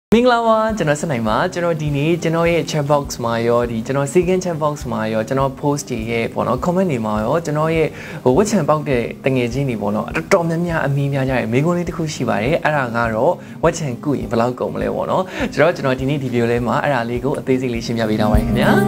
မင်္ဂလာပါကျွန်တော်စနိုင်ပါကျွန်တော်ဒီနေ့ကျွန်တော်ရဲ့ chat box မှာရောဒီကျွန်တော် second chat box မှာရောကျွန်တော် post တွေရဲ့ပေါ့နော် comment တွေမှာရောကျွန်တော်ရဲ့ဝက်ချန်ပေါက်တဲ့တငယ်ချင်းတွေပေါ့နော်တော်တော်များများအမီးများကြတဲ့မိကုန်းလေးတစ်ခုရှိပါတယ်အဲ့ဒါကတော့ဝက်ချန်ကုရင်ဘယ်လောက်ကုန်မလဲပေါ့နော်ဆိုတော့ကျွန်တော်ဒီနေ့ဒီ video လေးမှာအဲ့ဒါလေးကိုအသေးစိတ်လေးရှင်းပြပေးထားပါမယ်ခင်ဗျာ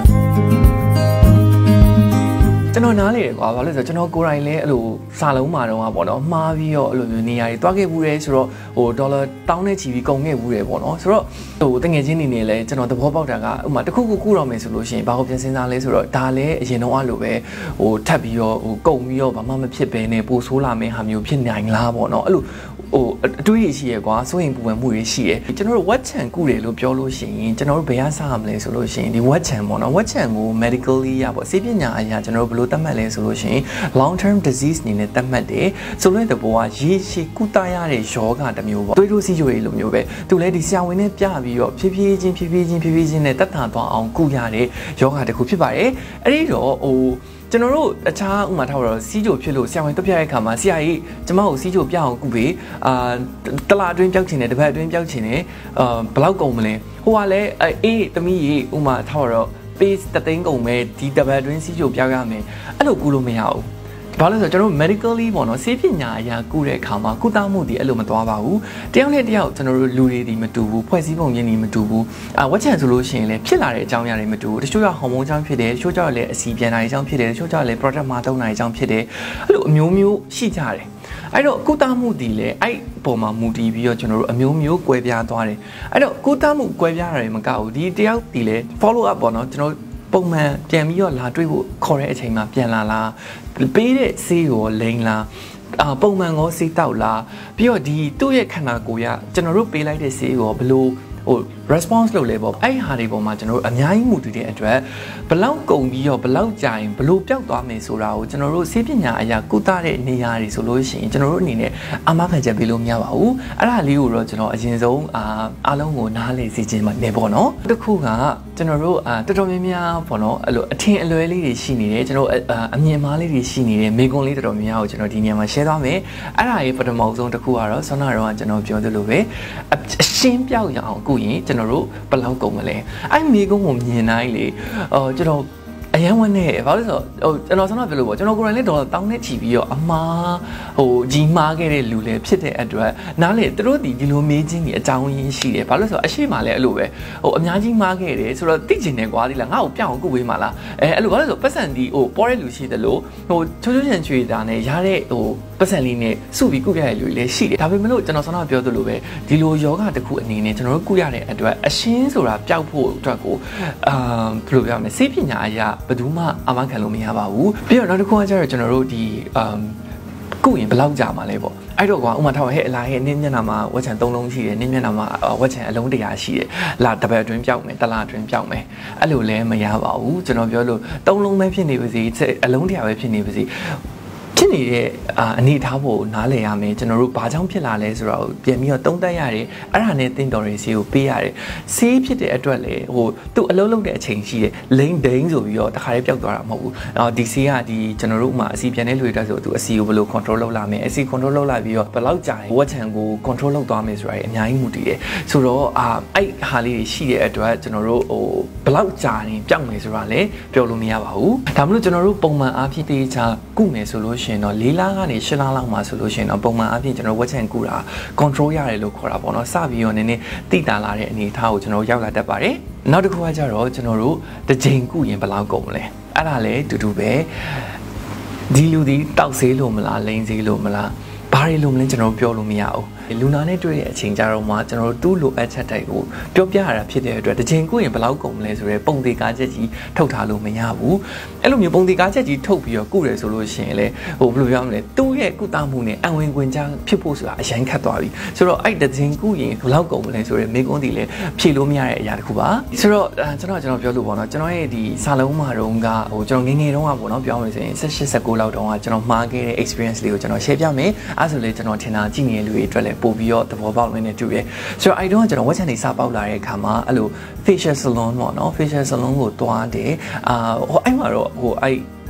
ကျွန်တော်နားလေတယ်ကွာဘာလို့လဲဆိုတော့ကျွန်တော်ကိုယ်တိုင်လည်းအဲ့လိုစာလုံးမှာတော့ပေါ့နော်မှားပြီးတော့အဲ့လိုမျိုးနေရာတွေတွားခဲ့ဘူးတယ်ဆိုတော့ဒေါ်လာတောင်းနဲ့ချီပြီးကုန်ခဲ့ဘူးတယ်ပေါ့နော်ဆိုတော့တငယ်ချင်းနေနေလဲကျွန်တော်သဘောပေါက်တာကဥမာတစ်ခုခုကူတော့မယ်ဆိုလို့ရှိရင်ဘာကိုပြန်စဉ်းစားလဲဆိုတော့ဒါလည်းအရင်တော့အဲ့လိုပဲထပ်ပြီးတော့ကုန်ပြီးတော့ဘာမှမဖြစ်ဘဲနဲ့ပိုဆိုးလာမယ့်ဟာမျိုးဖြစ်နိုင်လားပေါ့နော်အဲ့လိုအတွေးရရှိရကွာစိုးရင်ပူပန်မှုတွေရှိတယ်ကျွန်တော်တို့ဝက်ချန်ကုတယ်လို့ပြောလို့ရှိရင်ကျွန်တော်တို့ဘယ်ရစားရမလဲဆိုလို့ရှိရင်ဒီဝက်ချန်ပေါ့နော်ဝက်ချန်ကို medically ရပေါ့ဆေးပညာအရာကျွန်တော်တို့ဘယ်လိုသတ်မှတ်လဲဆိုလို့ရှိရင် long term disease အနေနဲ့သတ်မှတ်တယ်ဆိုတဲ့ဘောကရေရှည်ကုသရတဲ့ယောဂတစ်မျိုးပေါ့သွေးတိုးစီးကြိုတွေလိုမျိုးပဲသူလည်းဒီဆရာဝန်နဲ့ပြပြီးတော့ဖြည်းဖြည်းချင်းနဲ့တက်တာသွားအောင်ကုရတဲ့ယောဂတစ်ခုဖြစ်ပါတယ်အဲ့ဒီတော့ကျွန်တော်တို့အခြားဥမာထားတော့စီးကြိုဖြစ်လို့ဆရာဝန်တက်ပြတဲ့အခါမှာဆရာကြီးကျမကိုစီးကြိုပြအောင်ကုပေးတလအတွင်းပြောက်ချင်တယ်တစ်ပတ်အတွင်းပြောက်ချင်တယ်ဘယ်လောက်ကုန်မလဲဟိုကလည်းအေးသမီးကြီးဥမာထားတော့ပေးတသိန်းကုန်မဲ့ဒီတစ်ပတ်အတွင်းစီးကြိုပြောက်ရမယ်အဲ့လိုကုလို့မရဘူးဘာလို့လဲဆိုတော့ကျွန်တော် medically ပေါ့နော်ဆေးပညာအရာကုတဲ့အခါမှာကုသမှုဒီအဲ့လိုမသွားပါဘူးတယောက်နဲ့တယောက်ကျွန်တော်တို့လူတွေဒီမတူဘူးဖွဲ့စည်းပုံရင်းဒီမတူဘူးဝက်ချန်ဆိုလို့ရှိရင်လည်းဖြစ်လာတဲ့အကြောင်းအရာတွေမတူဘူးတချို့ကဟော်မုန်းကြောင့်ဖြစ်တယ်တချို့ကျတော့လည်းအစီပြန်တာအကြောင်းဖြစ်တယ်တချို့ကျတော့လည်း product မှာသုံးတာအကြောင်းဖြစ်တယ်အဲ့လိုအမျိုးမျိုးရှိကြတယ်အဲ့တော့ကုသမှုဒီလေအဲ့ပုံမှာမူတည်ပြီးတော့ကျွန်တော်တို့အမျိုးမျိုးကွဲပြားသွားတယ်အဲ့တော့ကုသမှုကွဲပြားတာတွေမကဘူးဒီတယောက်ဒီလေ follow up ပေါ့နော်ကျွန်တော်ပုံမှန်ပြန်ပြီးတော့လာတွေ့ဖို့ခေါ်တဲ့အချိန်မှာပြန်လာလားပေးတဲ့ဆေးကိုလိန်လားပုံမှန်ကိုဆေးတောက်လားပြီးတော့ဒီသူ့ရဲ့ခန္ဓာကိုယ်ကကျွန်တော်တို့ပေးလိုက်တဲ့ဆေးကိုဘယ်လိုresponse လုပ်လဲပေါ့အဲ့ဟာတွေပေါ်မှာကျွန်တော်တို့အများကြီးမူတည်တဲ့အတွက်ဘလောက်ကုန်ပြီးတော့ဘလောက်ကြာရင်ဘလို့ပျောက်သွားမယ်ဆိုတာကိုကျွန်တော်တို့ဆေးပညာအရာကုသတဲ့နေရာတွေဆိုလို့ရှိရင်ကျွန်တော်တို့အနေနဲ့အာမခံချက်ပေးလို့မရပါဘူးအဲ့ဒါလေးကိုတော့ကျွန်တော်အရင်ဆုံးအားလုံးကိုနားလည်စေချင်ပါတယ်ပေါ့နော်တစ်ခုကကျွန်တော်တို့တော်တော်များများပေါ့နော်အဲ့လိုအထင်အလွဲလေးတွေရှိနေတယ်ကျွန်တော်အမြင်မှားလေးတွေရှိနေတယ်မိကွန်းလေးတော်တော်များများကိုကျွန်တော်ဒီနေရာမှာ share သွားမယ်အဲ့ဒါရေးပထမဆုံးတစ်ခုကတော့ဆောနာတော့ကျွန်တော်ပြောသလိုပဲအရှင်းပြောက်ရအောင်ကုရင်ကျွန်တော်တို့ဘယ်လောက်ကုန်မလဲအဲ့မိကုန်းကိုမြင်တိုင်းလေကျွန်တော်အရန်ဝန်းနေဘာလို့ဆိုတော့ကျွန်တော်ဆန္ဒပြလို့ပေါ့ကျွန်တော်ကိုယ်တိုင်လည်းဒေါ်လာတောင်းနဲ့ချီပြီးတော့အမားကြီးမားခဲ့တဲ့လူလည်းဖြစ်တဲ့အတွက်နားလေသူတို့ဒီလိုမေးချင်းကြီးအကြောင်းရင်းရှိတယ်ဘာလို့ဆိုတော့အရှိမလည်းအဲ့လိုပဲအများကြီးမားခဲ့တယ်ဆိုတော့သိကျင်တယ်ကွာဒီလားငါ့ကိုပြောင်းကုပေးမှာလားအဲ့လိုဘာလို့ဆိုပတ်စံဒီပေါ်တဲ့လူရှိတယ်လို့ချိုးချွန်ချွေတာနဲ့ရတဲ့ပတ်စံလေးနဲ့စုပြီးကုရတဲ့လူတွေလည်းရှိတယ်ဒါပေမဲ့လို့ကျွန်တော်ဆန္ဒပြောသလိုပဲဒီလိုယောဂတစ်ခုအနေနဲ့ကျွန်တော်တို့ကုရတဲ့အတွက်အရှင်းဆိုတာပျောက်ဖို့အတွက်ကိုဘယ်လိုပြောမလဲစေပညာအရာဘယ်သူမှအာမခံလို့မရပါဘူးပြီးတော့နောက်တစ်ခုကကျတော့ကျွန်တော်တို့ဒီကုရင်ဘယ်လောက်ကြာမှာလဲပေါ့အဲ့တော့ကွာဥမာထားဟဲ့အလားဟဲ့နင်းမျက်နှာမှာဝက်ချန်3လုံးရှိတယ်နင်းမျက်နှာမှာဝက်ချန်အလုံး100ရှိတယ်လာတစ်ပတ်အတွင်းပြောက်မယ်တစ်လအတွင်းပြောက်မယ်အဲ့လိုလည်းမရပါဘူးကျွန်တော်ပြောလို့3လုံးပဲဖြစ်နေပါစေအလုံး100ပဲဖြစ်နေပါစေဖြစ်နေတဲ့အနေထားဖို့နားလည်ရမယ်ကျွန်တော်တို့ဘာကြောင့်ဖြစ်လာလဲဆိုတော့ပြန်ပြီးတော့သုံးသပ်ရတယ်အဲ့ဒါနဲ့တင်တော်ရေးဆေးကိုပေးရတယ်ဆေးဖြစ်တဲ့အတွက်လေသူ့အလုံးလုံးတဲ့အချိန်ရှိတယ်လိန်ဒိန်းဆိုပြီးတော့တခါလေးပျောက်သွားတာမဟုတ်ဘူးဒီဆေးကဒီကျွန်တော်တို့ဥမာအစီပြန်တဲ့လူတွေတက်ဆိုသူအစီကိုဘယ်လို control လုပ်လာမယ်အစီ control လုပ်လာပြီးတော့ဘယ်လောက်ကြာရင်ဝက်ချန်ကို control လုပ်သွားမယ်ဆိုတာအများကြီးမူတည်တယ်ဆိုတော့အဲ့ဟာလေးတွေရှိတဲ့အတွက်ကျွန်တော်တို့ဘယ်လောက်ကြာရင်ပျောက်မယ်ဆိုတာလည်းပြောလို့မရပါဘူးဒါမှမဟုတ်ကျွန်တော်တို့ပုံမှန်အားဖြင့်တေချာကုမယ်ဆိုလို့တော့4လကနေ8လလောက်မှာဆိုလို့ရှိရင်တော့ပုံမှန်အပြင်ကျွန်တော်ဝက်ချန်ကူတာ control ရတယ်လို့ခေါ်တာပေါ့နော်စပြီးတော့နည်းနည်းတိတာလာတဲ့အနေအထားကိုကျွန်တော်ရောက်လာတတ်ပါတယ်နောက်တစ်ခုကကျတော့ကျွန်တော်တို့တစ်ချိန်ကုရင်ဘယ်လောက်ကုန်မလဲအဲ့ဒါလည်းတူတူပဲဒီလူဒီတောက်ဆေးလို့မလားလိန်ဆေးလို့မလားဘာတွေလို့မလဲကျွန်တော်ပြောလို့မရဘူးလူနာနဲ့တွေ့တဲ့အချိန်ကြတော့မှကျွန်တော်တို့တူးလိုအပ်ချက်တွေကိုပြောပြရတာဖြစ်တဲ့အတွက်တစ်ချိန်ကိုရင်ဘယ်လောက်ကုန်မလဲဆိုရဲပုံသေးကားချက်ကြီးထုတ်ထားလို့မရဘူးအဲ့လိုမျိုးပုံသေးကားချက်ကြီးထုတ်ပြီးတော့ကုတယ်ဆိုလို့ရှိရင်လေဘယ်လိုပြောမလဲသူ့ရဲ့ကုသမှုနဲ့အံဝင်ခွင်ကြားဖြစ်ဖို့ဆိုတာအရင်ခတ်သွားပြီဆိုတော့အဲ့တစ်ချိန်ကုရင်ဘယ်လောက်ကုန်မလဲဆိုရဲမိကုန်းတီလည်းဖြေလို့မရတဲ့အရာတစ်ခုပါဆိုတော့ကျွန်တော်ပြောလို့ပေါ့နော်ကျွန်တော်ရဲ့ဒီစာလုံးမှာတော့ကကျွန်တော်ငငယ်တုန်းကပေါ့နော်ပြောမယ်ဆိုရင်18 19လောက်တုန်းကကျွန်တော်မှားခဲ့တဲ့ experience လေးကိုကျွန်တော် share ပြမယ်အဲ့ဆိုလေကျွန်တော်ထင်တာကြည့်နေတဲ့လူတွေအတွက်လည်းပို့ပြီးတော့သဘောပေါက်လို့နေတူတယ်ဆိုတော့အဲ့တော့ကျွန်တော်ဝက်ချန်တွေစပေါက်လာတဲ့အခါမှာအဲ့လို facial salon ပေါ့နော် facial salon ကိုတွားတယ်အဲ့မှာတော့အဲ့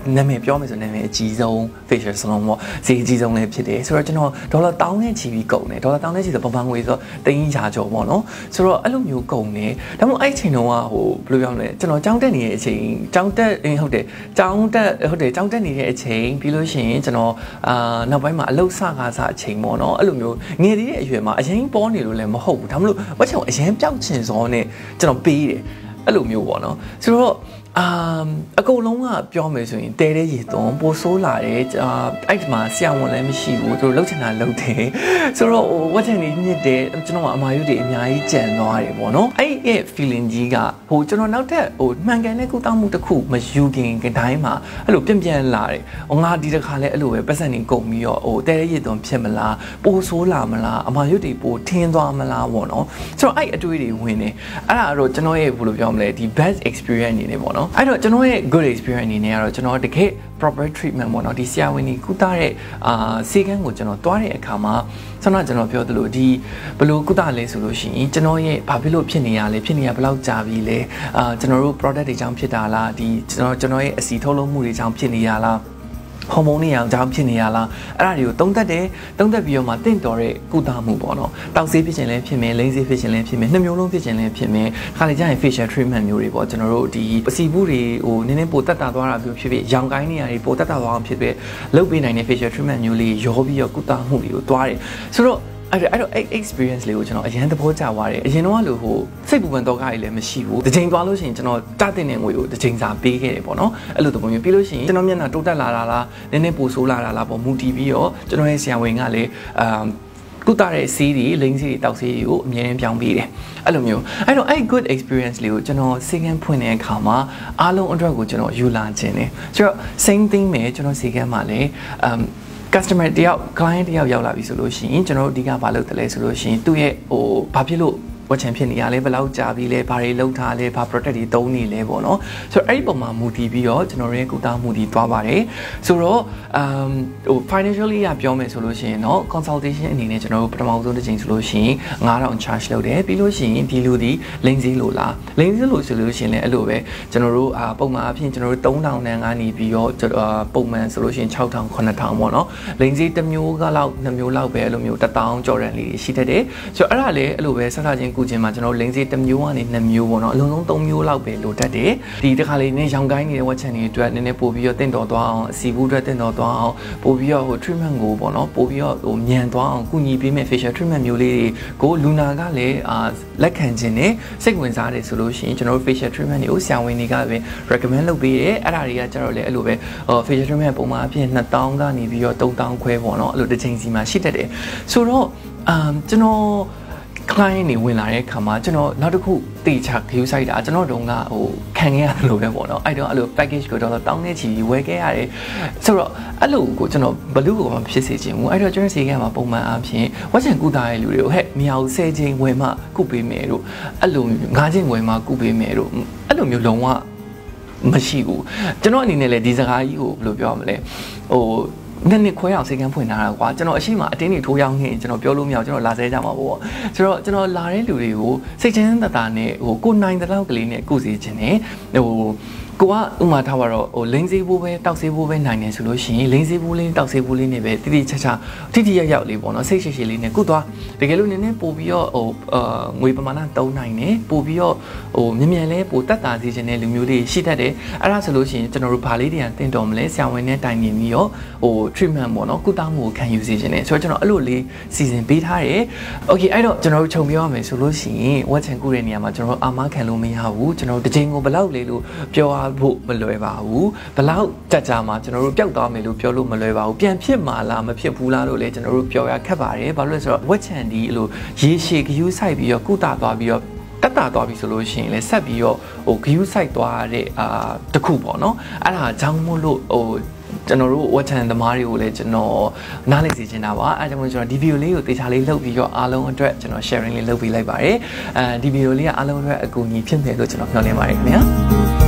နာမည်ပြောမယ်ဆိုနာမည်အကြီးဆုံး facial salon ပေါ့ဈေးအကြီးဆုံးလည်းဖြစ်တယ်ဆိုတော့ကျွန်တော်ဒေါ်လာ1000နဲ့ချီပြီးကုန်တယ်ဒေါ်လာ1000နဲ့ချီဆိုပမာငွေဆိုတော့300ကျော်ပေါ့နော်ဆိုတော့အဲ့လိုမျိုးကုန်တယ်ဒါမှမဟုတ်အဲ့ချိန်တုန်းကဟိုဘယ်လိုပြောမလဲကျွန်တော်ကြောင်းတက်နေတဲ့အချိန်ကြောင်းတက်ဟုတ်တယ်ကြောင်းတက်နေတဲ့အချိန်ပြီးလို့ရှိရင်ကျွန်တော်နောက်ပိုင်းမှာအလုပ်စကားစားအချိန်ပေါ့နော်အဲ့လိုမျိုးငယ်သေးတဲ့အရွယ်မှာအရင်ပေါ်နေလို့လည်းမဟုတ်ဘူးဒါမှမဟုတ်ဝက်ချောင်အရင်ပျောက်ချင်စောနဲ့ကျွန်တော်ပေးတယ်အဲ့လိုမျိုးပေါ့နော်ဆိုတော့အကုန်လုံးကပြောမယ်ဆိုရင်တဲတဲ့ရေသွန်းပိုဆိုးလာတယ်အဲ့ဒီမှာဆရာဝန်လည်းမရှိဘူးသူတို့လှုပ်ချင်တာလှုပ်တယ်ဆိုတော့ဝက်ချန်နေညစ်တယ်ကျွန်တော်ကအမာရွတ်တွေအများကြီးကြံသွားတယ်ပေါ့နော်အဲ့ရဲ့ feeling ကြီးကဟိုကျွန်တော်နောက်ထပ်ဟိုမှန်ကန်တဲ့ကုသမှုတစ်ခုမယူခင်ကတိုင်းမှာအဲ့လိုပြန်လာတယ်ငါဒီတစ်ခါလဲအဲ့လိုပဲပတ်စံနေကုန်ပြီးတော့ဟိုတဲတဲ့ရေသွန်းဖြစ်မလားပိုဆိုးလာမလားအမာရွတ်တွေပိုထင်းသွားမလားပေါ့နော်ဆိုတော့အဲ့အတွေ့တွေဝင်နေအဲ့ဒါတော့ကျွန်တော်ရဲ့ဘယ်လိုပြောမလဲဒီ best experience အနေနဲ့ပေါ့နော်အဲ့တော့ကျွန်တော်ရဲ့ good experience အနေနဲ့ကတော့ကျွန်တော်တကယ် proper treatment ပေါ့နော်ဒီဆရာဝန်ကြီးကုသတဲ့ဆေးကန်းကိုကျွန်တော်တွားတဲ့အခါမှာဆန္ဒကျွန်တော်ပြောသလိုဒီဘယ်လိုကုသလဲဆိုလို့ရှိရင်ကျွန်တော်ရဲ့ဘာဖြစ်လို့ဖြစ်နေရလဲဖြစ်နေရဘယ်လောက်ကြာပြီလဲကျွန်တော်တို့ product တွေကြောင့်ဖြစ်တာလားဒီကျွန်တော်ရဲ့အစီထုတ်လုပ်မှုတွေကြောင့်ဖြစ်နေရလားဟော်မုန်းတွေအောင်ကြောင့်ဖြစ်နေရလားအဲ့ဒါတွေကိုသုံးသပ်ပြီးတော့မှတင့်တော်တဲ့ကုသမှုပေါ့နော်တောက်ဆေးဖြစ်ခြင်းလည်းဖြစ်မယ်လိမ့်ဆေးဖြစ်ခြင်းလည်းဖြစ်မယ်နှစ်မျိုးလုံးဖြစ်ခြင်းလည်းဖြစ်မယ်ခါလေကျရင် facial treatment မျိုးတွေပေါ့ကျွန်တော်တို့ဒီအစီဘူးတွေဟိုနည်းနည်းပိုတက်တာသွားတာမျိုးဖြစ်ဖြစ်ရောင်ကိုင်းနေရာတွေပိုတက်တာသွားအောင်ဖြစ်ဖြစ်လုပ်ပေးနိုင်တဲ့ facial treatment မျိုးလေးရောပြီးတော့ကုသမှုတွေကိုတွားတယ်ဆိုတော့အဲ့တော့ experience လေးကိုကျွန်တော်အရင်သဘောကျသွားတယ်အရင်တော့လို့ဟိုစိတ်ပူပန်တော့ကားကြီးလည်းမရှိဘူးတစ်ချိန်သွားလို့ရှိရင်ကျွန်တော်တတ်တဲ့ငွေကိုတစ်ချိန်စာပေးခဲ့တယ်ပေါ့နော်အဲ့လိုသဘောမျိုးပြီးလို့ရှိရင်ကျွန်တော်မျက်နှာတိုးတက်လာတာလားနည်းနည်းပိုဆိုးလာတာလားပေါ့မူတည်ပြီးတော့ကျွန်တော်ရဲ့ဆရာဝန်ကလည်းကုသတဲ့ဆေးတွေလိမ့်ဆေးတွေတောက်ဆေးတွေကိုအမြဲတမ်းပြောင်းပေးတယ်အဲ့လိုမျိုးအဲ့တော့အဲ့ good experience လေးကိုကျွန်တော်စေကန်းဖွင့်တဲ့အခါမှာအားလုံးအတွက်ကိုကျွန်တော်ယူလာခြင်းတယ်ဆိုတော့ same thing ပဲကျွန်တော်စေကန်းမှာလည်းcustomer တယောက် client တယောက်ရောက်လာပြီဆိုလို့ရှိရင်ကျွန်တော်တို့အဓိကဘာလုပ်တယ်လဲဆိုလို့ရှိရင်သူ့ရဲ့ဟိုဘာဖြစ်လို့ဝက်ချန်ဖြစ်နေရလဲဘယ်လောက်ကြာပြီလဲဘာတွေလုပ်ထားလဲဘာ product တွေသုံးနေလဲပေါ့နော်ဆိုတော့အဲ့ဒီပုံမှာမူတည်ပြီးတော့ကျွန်တော်ရဲ့ကုသမှုတွေတွားပါတယ်ဆိုတော့ဟို financially ရပြောမယ်ဆိုလို့ရှိရင်เนาะ consultation အနေနဲ့ကျွန်တော်တို့ပထမဆုံးတစ်ချိန်ဆိုလို့ရှိရင်9000 charge လုပ်တယ်ပြီးလို့ရှိရင်ဒီလူဒီလိမ့်စည်းလို့လားလိမ့်စည်းလို့ဆိုလို့ရှိရင်လည်းအဲ့လိုပဲကျွန်တော်တို့ပုံမှန်အဖြစ်ကျွန်တော်တို့3000တန်းကနေပြီးတော့ပုံမှန်ဆိုလို့ရှိရင်6000 9000ပေါ့နော်လိမ့်စည်းတစ်မျိုးကလောက်2မျိုးလောက်ပဲအဲ့လိုမျိုး1000ကျော်တန်းလေးတွေရှိတတ်တယ်ဆိုတော့အဲ့ဒါလည်းအဲ့လိုပဲဆက်ချင်းကုချင်းမှာကျွန်တော်လိမ့်စေးတစ်မျိုးကနေ2မျိုးပေါ့နော်အလုံးစုံ3မျိုးလောက်ပဲလိုတတ်တယ်ဒီတစ်ခါလေးနဲ့ရောင်ကိုင်းနေတဲ့ဝက်ချန်တွေအတွက်နည်းနည်းပို့ပြီးတော့တင့်တော်သွားအောင်အစီဘူးအတွက်တင့်တော်သွားအောင်ပို့ပြီးတော့ဟို treatment ကိုပေါ့နော်ပို့ပြီးတော့ဟိုမြန်သွားအောင်ကုညီပေးမဲ့ facial treatment မျိုးလေးတွေကိုလူနာကလည်းလက်ခံခြင်းနဲ့စိတ်ဝင်စားတယ်ဆိုလို့ရှိရင်ကျွန်တော်တို့ facial treatment တွေကိုဆရာဝန်တွေကပဲ recommend လုပ်ပေးတယ်အဲ့ဒါတွေကကျတော့လေအဲ့လိုပဲ facial treatment ပုံမှန်အဖြစ်2000ကနေပြီးတော့3000ခွဲပေါ့နော်အဲ့လိုတစ်ချိန်စီမှာရှိတတ်တယ်ဆိုတော့ကျွန်တော်client တွေဝင်လာတဲ့အခါမှာကျွန်တော်နောက်တစ်ခုတေချာ view site တာကျွန်တော်တုန်းကဟိုခံခဲ့ရတယ်လို့ပဲပေါ့နော်အဲ့တော့အဲ့လို package ကိုတော့တောင်းနေချီဝယ်ခဲ့ရတယ်ဆိုတော့အဲ့လိုကိုကျွန်တော်ဘလူးကိုမှဖြစ်စေချင်ဘူးအဲ့တော့ကျွန်တော်စီကမှာပုံမှန်အားဖြင့်ဝက်ချန်ကုသတဲ့လူတွေကိုဟဲ့မြောက်10ချိန်ဝယ်မှကုပေးမယ်တို့အဲ့လို9ချိန်ဝယ်မှကုပေးမယ်တို့အဲ့လိုမျိုးလုံးဝမရှိဘူးကျွန်တော်အနေနဲ့လည်းဒီစကားကြီးကိုဘယ်လိုပြောရမလဲဟိုနှစ်ခွဲအောင်စေကန်းဖွင့်ထားတာကွာကျွန်တော်အရှိမအတင်းတွေထိုးရောက်နေကျွန်တော်ပြောလို့မရအောင်ကျွန်တော်လာဆဲကြမှာပေါ့ဆိုတော့ကျွန်တော်လာတဲ့လူတွေကိုစိတ်ချမ်းသာနဲ့ဟိုကိုနိုင်တဲ့လောက်ကလေးနဲ့ကုစီခြင်းနဲ့ဟိုကိုကဥမာထားပါတော့ဟိုလိမ့်စေးဖို့ပဲတောက်စေးဖို့ပဲနိုင်နေဆိုလို့ရှိရင်လိမ့်စေးဖို့လေးတောက်စေးဖို့လေးနဲ့ပဲတိတိကျကျထိရောက်လေးပေါ့နော်စိတ်ရှိလေးနဲ့ကုသွားတကယ်လို့နည်းနည်းပို့ပြီးတော့ဟိုငွေပမာဏသုံးနိုင်နေပို့ပြီးတော့ဟိုမြန်လဲပို့တက်တာစေခြင်းနဲ့လူမျိုးလေးရှိတတ်တယ်အဲ့ဒါဆိုလို့ရှိရင်ကျွန်တော်တို့ဗာလေးတွေကတင်တော်မလဲဆရာဝန်နဲ့တိုင်ပင်ပြီးတော့ဟို treatment ပေါ့နော်ကုသမှုကိုခံယူစေခြင်းနဲ့ဆိုတော့ကျွန်တော်အဲ့လိုလေးစီစဉ်ပေးထားတယ် okay အဲ့တော့ကျွန်တော်တို့ခြုံပြောရမယ်ဆိုလို့ရှိရင်ဝက်ချန်ကုတဲ့နေရာမှာကျွန်တော်တို့အာမခံလို့မရဘူးကျွန်တော်တို့တစ်ချိန်ကိုဘယ်လောက်လေးလို့ပြောဖို့မလွယ်ပါဘူးဘယ်လောက်ကြမှာကျွန်တော်တို့ပျောက်သွားမယ်လို့ပြောလို့မလွယ်ပါဘူးပြန်ဖြစ်မှာလားမဖြစ်ဘူးလားလို့လည်းကျွန်တော်တို့ပြောရခက်ပါတယ်ဘာလို့လဲဆိုတော့ဝက်ချန်ဒီအဲ့လိုရေရှည်ဂယူးဆိုင်ပြီးတော့ကုသသွားပြီးတော့တက်တာသွားပြီဆိုလို့ရှိရင်လည်းဆက်ပြီးတော့ဟိုဂယူးဆိုင်သွားတဲ့တခုပေါ့နော်အဲ့ဒါကြောင့်မို့လို့ဟိုကျွန်တော်တို့ဝက်ချန်သမားတွေကိုလည်းကျွန်တော်နားလည်စေချင်တာပါအဲဒါကြောင့်မို့ကျွန်တော်ဒီဗီဒီယိုလေးကိုတေချာလေးလုပ်ပြီးတော့အားလုံးအတွက်ကျွန်တော် sharing လေးလုပ်ပေးလိုက်ပါတယ်ဒီဗီဒီယိုလေးကအားလုံးအတွက်အကူအညီဖြစ်မယ်လို့ကျွန်တော်မျှော်လင့်ပါတယ်ခင်ဗျာ